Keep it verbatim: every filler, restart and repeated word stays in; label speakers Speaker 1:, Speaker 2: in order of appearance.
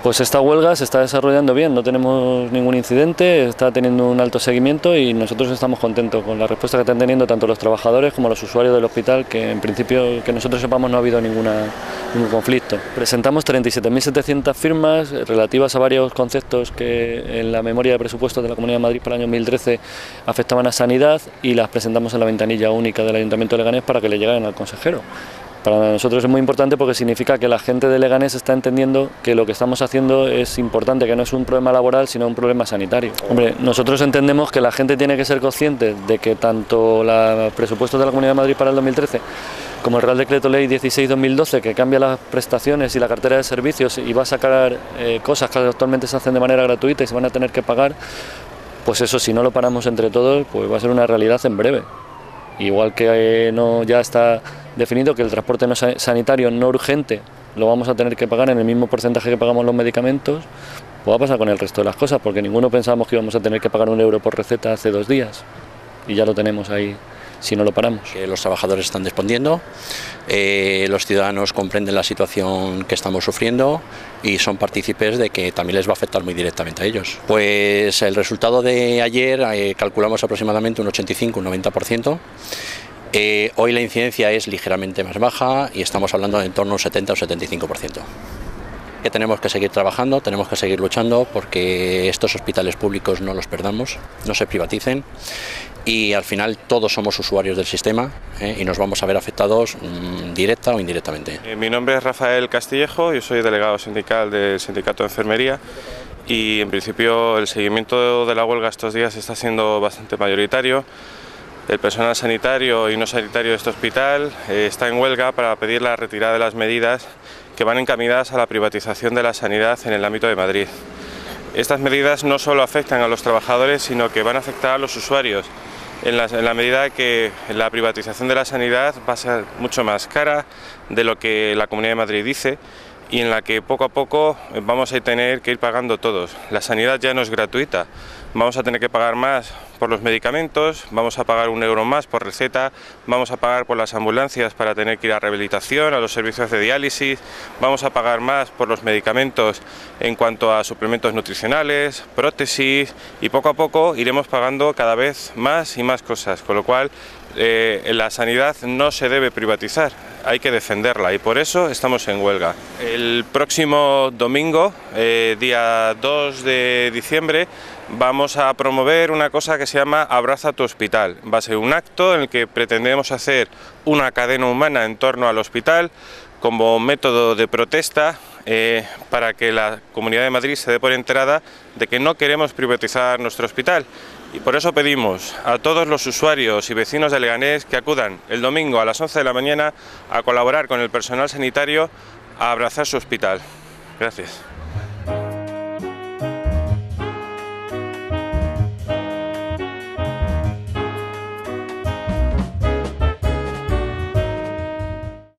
Speaker 1: Pues esta huelga se está desarrollando bien, no tenemos ningún incidente, está teniendo un alto seguimiento y nosotros estamos contentos con la respuesta que están teniendo tanto los trabajadores como los usuarios del hospital, que en principio, que nosotros sepamos, no ha habido ninguna, ningún conflicto. Presentamos treinta y siete mil setecientas firmas relativas a varios conceptos que en la memoria de presupuestos de la Comunidad de Madrid para el año dos mil trece afectaban a sanidad, y las presentamos en la ventanilla única del Ayuntamiento de Leganés para que le lleguen al consejero. Para nosotros es muy importante porque significa que la gente de Leganés está entendiendo que lo que estamos haciendo es importante, que no es un problema laboral sino un problema sanitario. Hombre, nosotros entendemos que la gente tiene que ser consciente de que tanto los presupuestos de la Comunidad de Madrid para el dos mil trece como el Real Decreto Ley dieciséis barra dos mil doce, que cambia las prestaciones y la cartera de servicios y va a sacar eh, cosas que actualmente se hacen de manera gratuita y se van a tener que pagar, pues eso, si no lo paramos entre todos, pues va a ser una realidad en breve. Igual que eh, no ya está definido que el transporte no sanitario no urgente lo vamos a tener que pagar en el mismo porcentaje que pagamos los medicamentos, pues va a pasar con el resto de las cosas, porque ninguno pensábamos que íbamos a tener que pagar un euro por receta hace dos días y ya lo tenemos ahí si no lo paramos.
Speaker 2: Que los trabajadores están respondiendo, eh, los ciudadanos comprenden la situación que estamos sufriendo y son partícipes de que también les va a afectar muy directamente a ellos. Pues el resultado de ayer eh, calculamos aproximadamente un ochenta y cinco a un noventa por ciento. Eh, hoy la incidencia es ligeramente más baja y estamos hablando de en torno a un setenta o setenta y cinco por ciento. Que tenemos que seguir trabajando, tenemos que seguir luchando porque estos hospitales públicos no los perdamos, no se privaticen, y al final todos somos usuarios del sistema ¿eh? y nos vamos a ver afectados mmm, directa o indirectamente.
Speaker 3: Eh, mi nombre es Rafael Castillejo, yo soy delegado sindical del Sindicato de Enfermería y en principio el seguimiento de la huelga estos días está siendo bastante mayoritario. El personal sanitario y no sanitario de este hospital eh, está en huelga para pedir la retirada de las medidas que van encaminadas a la privatización de la sanidad en el ámbito de Madrid. Estas medidas no solo afectan a los trabajadores, sino que van a afectar a los usuarios, en la, en la medida que la privatización de la sanidad va a ser mucho más cara de lo que la Comunidad de Madrid dice, y en la que poco a poco vamos a tener que ir pagando todos. La sanidad ya no es gratuita, vamos a tener que pagar más por los medicamentos, vamos a pagar un euro más por receta, vamos a pagar por las ambulancias para tener que ir a rehabilitación, a los servicios de diálisis, vamos a pagar más por los medicamentos en cuanto a suplementos nutricionales, prótesis, y poco a poco iremos pagando cada vez más y más cosas, con lo cual eh, la sanidad no se debe privatizar, hay que defenderla y por eso estamos en huelga. El próximo domingo, eh, día dos de diciembre, vamos a promover una cosa que se llama Abraza tu Hospital. Va a ser un acto en el que pretendemos hacer una cadena humana en torno al hospital como método de protesta eh, para que la Comunidad de Madrid se dé por enterada de que no queremos privatizar nuestro hospital. Y por eso pedimos a todos los usuarios y vecinos de Leganés que acudan el domingo a las once de la mañana a colaborar con el personal sanitario a abrazar su hospital. Gracias.